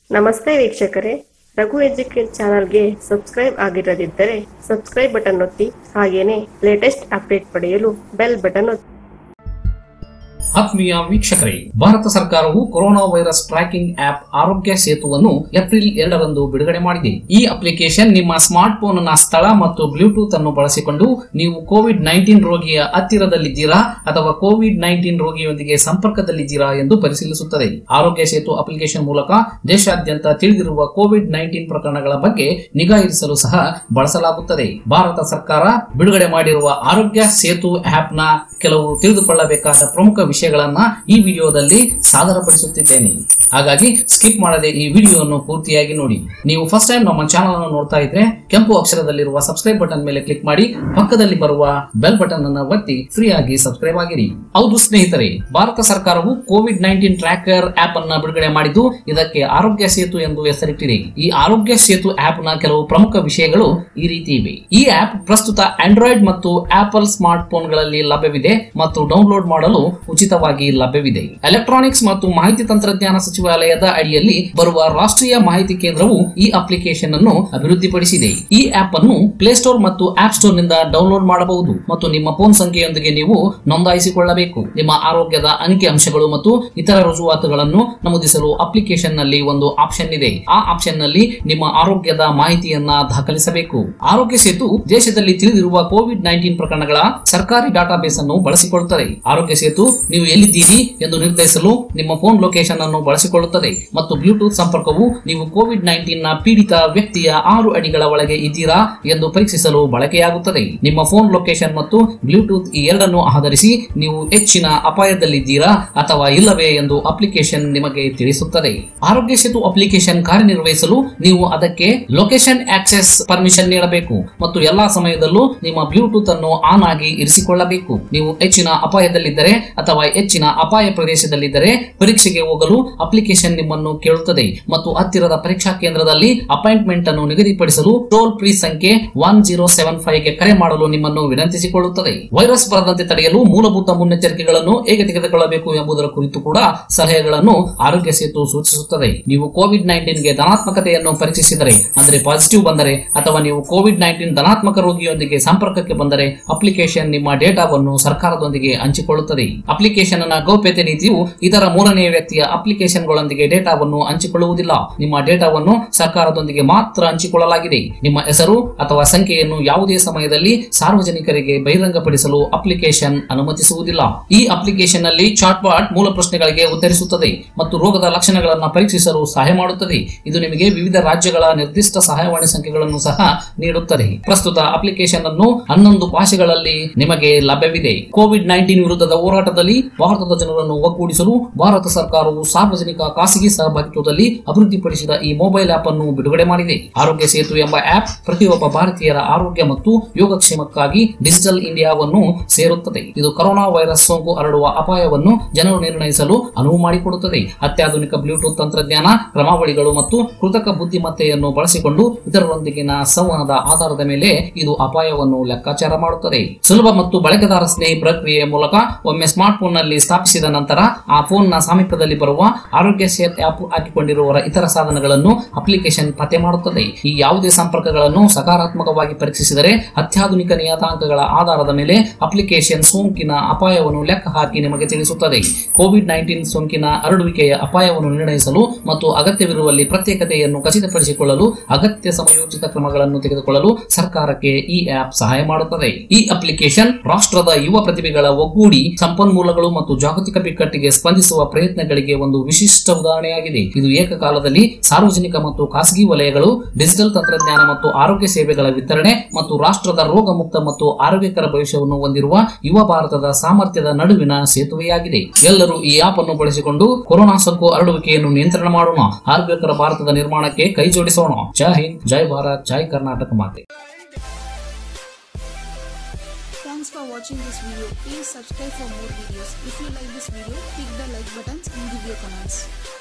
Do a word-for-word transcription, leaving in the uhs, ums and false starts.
ನಮಸ್ತೆ ವೀಕ್ಷಕರೇ, ರಘು ಎಜುಕೇಟ್ ಚಾನಲ್ಗೆ ಸಬ್ಸ್ಕ್ರೈಬ್ ಆಗಿರದಿದ್ದರೆ ಸಬ್ಸ್ಕ್ರೈಬ್ ಬಟನ್ ಒತ್ತಿ, ಹಾಗೇನೇ ಲೇಟೆಸ್ಟ್ ಅಪ್ಡೇಟ್ ಪಡೆಯಲು ಬೆಲ್ ಬಟನ್ ಒತ್ತಿ. ಆತ್ಮೀಯ ವೀಕ್ಷಕರೇ, ಭಾರತ ಸರ್ಕಾರವು ಕೊರೋನಾ ವೈರಸ್ ಟ್ರ್ಯಾಕಿಂಗ್ ಆಪ್ ಆರೋಗ್ಯ ಸೇತುವನ್ನು ಏಪ್ರಿಲ್ ಎರಡರಂದು ಬಿಡುಗಡೆ ಮಾಡಿದೆ. ಈ ಅಪ್ಲಿಕೇಶನ್ ನಿಮ್ಮ ಸ್ಮಾರ್ಟ್ ಫೋನ್ ನ ಸ್ಥಳ ಮತ್ತು ಬ್ಲೂಟೂತ್ ಅನ್ನು ಬಳಸಿಕೊಂಡು ನೀವು ಕೋವಿಡ್ ನೈನ್ಟೀನ್ ರೋಗಿಯ ಹತ್ತಿರದಲ್ಲಿದ್ದೀರಾ ಅಥವಾ ಕೋವಿಡ್ ನೈನ್ಟೀನ್ ರೋಗಿಯೊಂದಿಗೆ ಸಂಪರ್ಕದಲ್ಲಿದ್ದೀರಾ ಎಂದು ಪರಿಶೀಲಿಸುತ್ತದೆ. ಆರೋಗ್ಯ ಸೇತು ಅಪ್ಲಿಕೇಶನ್ ಮೂಲಕ ದೇಶಾದ್ಯಂತ ತಿಳಿದಿರುವ ಕೋವಿಡ್ ನೈನ್ಟೀನ್ ಪ್ರಕರಣಗಳ ಬಗ್ಗೆ ನಿಗಾ ಇರಿಸಲು ಸಹ ಬಳಸಲಾಗುತ್ತದೆ. ಭಾರತ ಸರ್ಕಾರ ಬಿಡುಗಡೆ ಮಾಡಿರುವ ಆರೋಗ್ಯ ಸೇತು ಆಪ್ ನ ಕೆಲವು ತಿಳಿದುಕೊಳ್ಳಬೇಕಾದ ಪ್ರಮುಖ ವಿಷಯಗಳನ್ನ ಈ ವಿಡಿಯೋದಲ್ಲಿ ಸಾದರಪಡಿಸುತ್ತಿದ್ದೇನೆ. ಹಾಗಾಗಿ ಸ್ಕಿಪ್ ಮಾಡದೆ ಈ ವಿಡಿಯೋವನ್ನು ಪೂರ್ತಿಯಾಗಿ ನೋಡಿ. ನೀವು ಫಸ್ಟ್ ಟೈಮ್ ನಮ್ಮ ಚಾನಲ್ ಅನ್ನು ನೋಡ್ತಾ ಇದ್ರೆ ಕೆಂಪು ಅಕ್ಷರದಲ್ಲಿರುವ ಸಬ್ಸ್ಕ್ರೈಬ್ ಬಟನ್ ಮೇಲೆ ಕ್ಲಿಕ್ ಮಾಡಿ, ಪಕ್ಕದಲ್ಲಿ ಬರುವ ಬೆಲ್ ಬಟನ್ ಅನ್ನು ಒತ್ತಿ ಫ್ರೀ ಆಗಿ ಸಬ್ಸ್ಕ್ರೈಬ್ ಆಗಿರಿ. ಹೌದು ಸ್ನೇಹಿತರೆ, ಭಾರತ ಸರ್ಕಾರವು ಕೋವಿಡ್ ನೈನ್ಟೀನ್ ಟ್ರ್ಯಾಕರ್ ಆಪ್ ಅನ್ನ ಬಿಡುಗಡೆ ಮಾಡಿದ್ದು ಇದಕ್ಕೆ ಆರೋಗ್ಯ ಸೇತು ಎಂದು ಹೆಸರಿಟ್ಟಿದೆ. ಈ ಆರೋಗ್ಯ ಸೇತು ಆಪ್ ನ ಕೆಲವು ಪ್ರಮುಖ ವಿಷಯಗಳು ಈ ರೀತಿ ಇವೆ. ಈ ಆಪ್ ಪ್ರಸ್ತುತ ಆಂಡ್ರಾಯ್ಡ್ ಮತ್ತು ಆಪಲ್ ಸ್ಮಾರ್ಟ್ ಫೋನ್ ಗಳಲ್ಲಿ ಲಭ್ಯವಿದೆ ಮತ್ತು ಡೌನ್ಲೋಡ್ ಮಾಡಲು ಉಚಿತವಾಗಿ ಲಭ್ಯವಿದೆ. ಎಲೆಕ್ಟ್ರಾನಿಕ್ಸ್ ಮತ್ತು ಮಾಹಿತಿ ತಂತ್ರಜ್ಞಾನ ಸಚಿವಾಲಯದ ಅಡಿಯಲ್ಲಿ ಬರುವ ರಾಷ್ಟ್ರೀಯ ಮಾಹಿತಿ ಕೇಂದ್ರವು ಈ ಅಪ್ಲಿಕೇಶನ್ ಅನ್ನು ಅಭಿವೃದ್ಧಿಪಡಿಸಿದೆ. ಈ ಆಪ್ ಅನ್ನು ಪ್ಲೇಸ್ಟೋರ್ ಮತ್ತು ಆಪ್ ಸ್ಟೋರ್ ನಿಂದ ಡೌನ್ಲೋಡ್ ಮಾಡಬಹುದು ಮತ್ತು ನಿಮ್ಮ ಫೋನ್ ಸಂಖ್ಯೆಯೊಂದಿಗೆ ನೀವು ನೋಂದಾಯಿಸಿಕೊಳ್ಳಬೇಕು. ನಿಮ್ಮ ಆರೋಗ್ಯದ ಅಂಕಿ ಅಂಶಗಳು ಮತ್ತು ಇತರ ರುಜುವಾತುಗಳನ್ನು ನಮೂದಿಸಲು ಅಪ್ಲಿಕೇಶನ್ ನಲ್ಲಿ ಒಂದು ಆಪ್ಷನ್ ಇದೆ. ಆ ಆಪ್ಷನ್ ನಲ್ಲಿ ನಿಮ್ಮ ಆರೋಗ್ಯದ ಮಾಹಿತಿಯನ್ನ ದಾಖಲಿಸಬೇಕು. ಆರೋಗ್ಯ ಸೇತು ದೇಶದಲ್ಲಿ ತಿಳಿದಿರುವ ಕೋವಿಡ್ ನೈನ್ಟೀನ್ ಪ್ರಕರಣಗಳ ಸರ್ಕಾರಿ ಡಾಟಾಬೇಸ್ ಅನ್ನು ಬಳಸಿಕೊಳ್ಳುತ್ತದೆ. ಆರೋಗ್ಯ ಸೇತು ನೀವು ಎಲ್ಲಿದ್ದೀರಿ ಎಂದು ನಿರ್ಧರಿಸಲು ನಿಮ್ಮ ಫೋನ್ ಲೊಕೇಶನ್ ಅನ್ನು ಬಳಸಿಕೊಳ್ಳುತ್ತದೆ ಮತ್ತು ಬ್ಲೂಟೂತ್ ಸಂಪರ್ಕವು ನೀವು ಕೋವಿಡ್ ನೈನ್ಟೀನ್ ನ ಪೀಡಿತ ವ್ಯಕ್ತಿಯ ಆರು ಅಡಿಗಳ ಒಳಗೆ ಇದ್ದೀರಾ ಎಂದು ಪರೀಕ್ಷಿಸಲು ಬಳಕೆಯಾಗುತ್ತದೆ. ನಿಮ್ಮ ಫೋನ್ ಲೊಕೇಶನ್ ಮತ್ತು ಬ್ಲೂಟೂತ್ ಈ ಎರಡನ್ನು ಆಧರಿಸಿ ನೀವು ಹೆಚ್ಚಿನ ಅಪಾಯದಲ್ಲಿದ್ದೀರಾ ಅಥವಾ ಇಲ್ಲವೇ ಎಂದು ಅಪ್ಲಿಕೇಶನ್ ನಿಮಗೆ ತಿಳಿಸುತ್ತದೆ. ಆರೋಗ್ಯ ಸೇತು ಅಪ್ಲಿಕೇಶನ್ ಕಾರ್ಯನಿರ್ವಹಿಸಲು ನೀವು ಅದಕ್ಕೆ ಲೊಕೇಶನ್ ಆಕ್ಸೆಸ್ ಪರ್ಮಿಷನ್ ನೀಡಬೇಕು ಮತ್ತು ಎಲ್ಲಾ ಸಮಯದಲ್ಲೂ ನಿಮ್ಮ ಬ್ಲೂಟೂತ್ ಅನ್ನು ಆನ್ ಆಗಿ ಇರಿಸಿಕೊಳ್ಳಬೇಕು. ನೀವು ಹೆಚ್ಚಿನ ಅಪಾಯದಲ್ಲಿದ್ದರೆ ಅಥವಾ ಹೆಚ್ಚಿನ ಅಪಾಯ ಪ್ರದೇಶದಲ್ಲಿದ್ದರೆ ಪರೀಕ್ಷೆಗೆ ಹೋಗಲು ಅಪ್ಲಿಕೇಶನ್ ನಿಮ್ಮನ್ನು ಕೇಳುತ್ತದೆ ಮತ್ತು ಹತ್ತಿರದ ಪರೀಕ್ಷಾ ಕೇಂದ್ರದಲ್ಲಿ ಅಪಾಯಿಂಟ್ಮೆಂಟ್ ಅನ್ನು ನಿಗದಿಪಡಿಸಲು ಟೋಲ್ ಫ್ರೀ ಸಂಖ್ಯೆ ಒನ್ ಜೀರೋ ಸೆವೆನ್ ಫೈವ್ ಗೆ ಕರೆ ಮಾಡಲು ನಿಮ್ಮನ್ನು ವಿನಂತಿಸಿಕೊಳ್ಳುತ್ತದೆ. ವೈರಸ್ ಬರದಂತೆ ತಡೆಯಲು ಮೂಲಭೂತ ಮುನ್ನೆಚ್ಚರಿಕೆಗಳನ್ನು ಹೇಗೆ ತೆಗೆದುಕೊಳ್ಳಬೇಕು ಎಂಬುದರ ಕುರಿತು ಕೂಡ ಸಲಹೆಗಳನ್ನು ಆರೋಗ್ಯ ಸೇತು ಸೂಚಿಸುತ್ತದೆ. ನೀವು ಕೋವಿಡ್ ನೈನ್ಟೀನ್ ಗೆ ಧನಾತ್ಮಕತೆಯನ್ನು ಪರೀಕ್ಷಿಸಿದರೆ, ಅಂದರೆ ಪಾಸಿಟಿವ್ ಬಂದರೆ, ಅಥವಾ ನೀವು ಕೋವಿಡ್ ನೈನ್ಟೀನ್ ಧನಾತ್ಮಕ ರೋಗಿಯೊಂದಿಗೆ ಸಂಪರ್ಕಕ್ಕೆ ಬಂದರೆ ಅಪ್ಲಿಕೇಶನ್ ನಿಮ್ಮ ಡೇಟಾವನ್ನು ಸರ್ಕಾರದೊಂದಿಗೆ ಹಂಚಿಕೊಳ್ಳುತ್ತದೆ. ಅಪ್ಲಿಕೇಶನ್ ನ ಗೌಪ್ಯತೆ ನೀತಿಯು ಇದರ ಮೂರನೇ ವ್ಯಕ್ತಿಯ ಅಪ್ಲಿಕೇಶನ್ ಗಳೊಂದಿಗೆ ಡೇಟಾವನ್ನು ಹಂಚಿಕೊಳ್ಳುವುದಿಲ್ಲ. ನಿಮ್ಮ ಡೇಟಾವನ್ನು ಸರ್ಕಾರದೊಂದಿಗೆ ಮಾತ್ರ ಹಂಚಿಕೊಳ್ಳಲಾಗಿದೆ. ನಿಮ್ಮ ಹೆಸರು ಅಥವಾ ಸಂಖ್ಯೆಯನ್ನು ಯಾವುದೇ ಸಮಯದಲ್ಲಿ ಸಾರ್ವಜನಿಕರಿಗೆ ಬಹಿರಂಗಪಡಿಸಲು ಅಪ್ಲಿಕೇಶನ್ ಅನುಮತಿಸುವುದಿಲ್ಲ. ಈ ಅಪ್ಲಿಕೇಶನ್ ನಲ್ಲಿ ಚಾಟ್ ಬಾಟ್ ಮೂಲ ಪ್ರಶ್ನೆಗಳಿಗೆ ಉತ್ತರಿಸುತ್ತದೆ ಮತ್ತು ರೋಗದ ಲಕ್ಷಣಗಳನ್ನು ಪರೀಕ್ಷಿಸಲು ಸಹಾಯ ಮಾಡುತ್ತದೆ. ಇದು ನಿಮಗೆ ವಿವಿಧ ರಾಜ್ಯಗಳ ನಿರ್ದಿಷ್ಟ ಸಹಾಯವಾಣಿ ಸಂಖ್ಯೆಗಳನ್ನು ಸಹ ನೀಡುತ್ತದೆ. ಪ್ರಸ್ತುತ ಅಪ್ಲಿಕೇಶನ್ ಅನ್ನು ಹನ್ನೊಂದು ಭಾಷೆಗಳಲ್ಲಿ ನಿಮಗೆ ಲಭ್ಯವಿದೆ. ಕೋವಿಡ್ ನೈನ್ಟೀನ್ ವಿರುದ್ಧದ ಹೋರಾಟದಲ್ಲಿ ಭಾರತದ ಜನರನ್ನು ಒಗ್ಗೂಡಿಸಲು ಭಾರತ ಸರ್ಕಾರವು ಸಾರ್ವಜನಿಕ ಖಾಸಗಿ ಸಹಭಾಗಿತ್ವದಲ್ಲಿ ಅಭಿವೃದ್ಧಿಪಡಿಸಿದ ಈ ಮೊಬೈಲ್ ಆಪ್ ಅನ್ನು ಬಿಡುಗಡೆ ಮಾಡಿದೆ. ಆರೋಗ್ಯ ಸೇತು ಎಂಬ ಆಪ್ ಪ್ರತಿಯೊಬ್ಬ ಭಾರತೀಯರ ಆರೋಗ್ಯ ಮತ್ತು ಯೋಗಕ್ಷೇಮಕ್ಕಾಗಿ ಡಿಜಿಟಲ್ ಇಂಡಿಯಾವನ್ನು ಸೇರುತ್ತದೆ. ಇದು ಕೊರೋನಾ ವೈರಸ್ ಸೋಂಕು ಹರಡುವ ಅಪಾಯವನ್ನು ಜನರು ನಿರ್ಣಯಿಸಲು ಅನುವು ಮಾಡಿಕೊಡುತ್ತದೆ. ಅತ್ಯಾಧುನಿಕ ಬ್ಲೂಟೂತ್ ತಂತ್ರಜ್ಞಾನ, ಕ್ರಮಾವಳಿಗಳು ಮತ್ತು ಕೃತಕ ಬುದ್ಧಿಮತ್ತೆಯನ್ನು ಬಳಸಿಕೊಂಡು ಇತರರೊಂದಿಗಿನ ಸಂವಹನದ ಆಧಾರದ ಮೇಲೆ ಇದು ಅಪಾಯವನ್ನು ಲೆಕ್ಕಾಚಾರ ಮಾಡುತ್ತದೆ. ಸುಲಭ ಮತ್ತು ಬಳಕೆದಾರ ಸ್ನೇಹಿ ಪ್ರಕ್ರಿಯೆಯ ಮೂಲಕ ಒಮ್ಮೆ ಸ್ಮಾರ್ಟ್ ಫೋನ್ ನಲ್ಲಿ ಸ್ಥಾಪಿಸಿದ ನಂತರ ಆ ಫೋನ್ ನ ಸಾಮೀಪ್ಯದಲ್ಲಿ ಬರುವ ಆರೋಗ್ಯ ಸೇತು ಆಪ್ ಹಾಕಿಕೊಂಡಿರುವವರ ಇತರ ಸಾಧನಗಳನ್ನು ಅಪ್ಲಿಕೇಶನ್ ಪತ್ತೆ ಮಾಡುತ್ತದೆ. ಈ ಯಾವುದೇ ಸಂಪರ್ಕಗಳನ್ನು ಸಕಾರಾತ್ಮಕವಾಗಿ ಪರೀಕ್ಷಿಸಿದರೆ ಅತ್ಯಾಧುನಿಕ ನಿಯತಾಂಕಗಳ ಆಧಾರದ ಮೇಲೆ ಅಪ್ಲಿಕೇಶನ್ ಸೋಂಕಿನ ಅಪಾಯವನ್ನು ಲೆಕ್ಕ ಹಾಕಿ ನಿಮಗೆ ತಿಳಿಸುತ್ತದೆ. ಕೋವಿಡ್ ನೈನ್ಟೀನ್ ಸೋಂಕಿನ ಹರಡುವಿಕೆಯ ಅಪಾಯವನ್ನು ನಿರ್ಣಯಿಸಲು ಮತ್ತು ಅಗತ್ಯವಿರುವಲ್ಲಿ ಪ್ರತ್ಯೇಕತೆಯನ್ನು ಖಚಿತಪಡಿಸಿಕೊಳ್ಳಲು ಅಗತ್ಯ ಸಮಯೋಚಿತ ಕ್ರಮಗಳನ್ನು ತೆಗೆದುಕೊಳ್ಳಲು ಸರ್ಕಾರಕ್ಕೆ ಈ ಆಪ್ ಸಹಾಯ ಮಾಡುತ್ತದೆ. ಈ ಅಪ್ಲಿಕೇಶನ್ ರಾಷ್ಟ್ರದ ಯುವ ಪ್ರತಿಭೆಗಳ ಒಗ್ಗೂಡಿ ಸಂಪನ್ಮೂಲಗಳು ಮತ್ತು ಜಾಗತಿಕ ಬಿಕ್ಕಟ್ಟಿಗೆ ಸ್ಪಂದಿಸುವ ಪ್ರಯತ್ನಗಳಿಗೆ ಒಂದು ವಿಶಿಷ್ಟ ಉದಾಹರಣೆಯಾಗಿದೆ. ಇದು ಏಕಕಾಲದಲ್ಲಿ ಸಾರ್ವಜನಿಕ ಮತ್ತು ಖಾಸಗಿ ವಲಯಗಳು, ಡಿಜಿಟಲ್ ತಂತ್ರಜ್ಞಾನ ಮತ್ತು ಆರೋಗ್ಯ ಸೇವೆಗಳ ವಿತರಣೆ ಮತ್ತು ರಾಷ್ಟ್ರದ ರೋಗ ಮುಕ್ತ ಮತ್ತು ಆರೋಗ್ಯಕರ ಭವಿಷ್ಯವನ್ನು ಹೊಂದಿರುವ ಯುವ ಭಾರತದ ಸಾಮರ್ಥ್ಯದ ನಡುವಿನ ಸೇತುವೆಯಾಗಿದೆ. ಎಲ್ಲರೂ ಈ ಆಪ್ ಅನ್ನು ಬಳಸಿಕೊಂಡು ಕೊರೋನಾ ಸೋಂಕು ಹರಡುವಿಕೆಯನ್ನು ನಿಯಂತ್ರಣ ಮಾಡೋಣ. ಆರೋಗ್ಯಕರ ಭಾರತದ ನಿರ್ಮಾಣಕ್ಕೆ ಕೈ ಜೋಡಿಸೋಣ. ಜೈ ಹಿಂದ್, ಜೈ ಭಾರತ್, ಜೈ ಕರ್ನಾಟಕ ಮಾತೆ. Thanks for watching this video. Please subscribe for more videos. If you like this video, click the like buttons and give your comments.